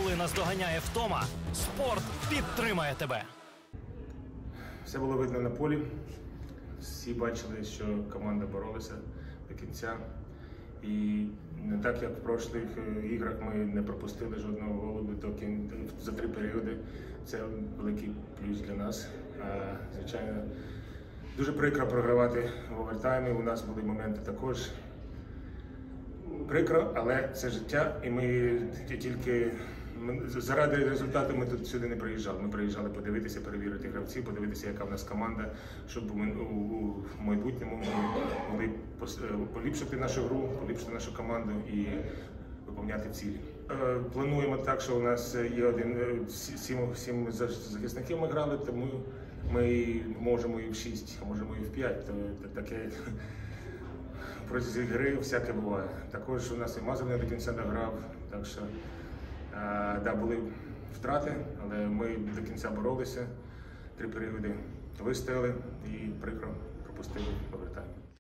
Коли наздоганяє втома, спорт підтримає тебе. Все було видно на полі. Всі бачили, що команда боролася до кінця. І не так, як в прошлих іграх, ми не пропустили жодного голу за 3 періоди. Це великий плюс для нас. Звичайно, дуже прикро програвати в овертаймі. У нас були моменти також. Прикро, але це життя, і ми тільки заради результату ми тут сюди не приїжджали. Ми приїжджали подивитися, перевірити гравців, подивитися, яка в нас команда, щоб ми у майбутньому могли поліпшити нашу гру, поліпшити нашу команду і виповняти цілі. Плануємо так, що у нас є 7 захисників ми грали, тому ми можемо і в 6, а можемо і в 5. Таке протягом гри всяке буває. Також у нас і Мазур не до кінця дограв, так що були втрати, але ми до кінця боролися, 3 періоди вистояли і прикро пропустили овертайм.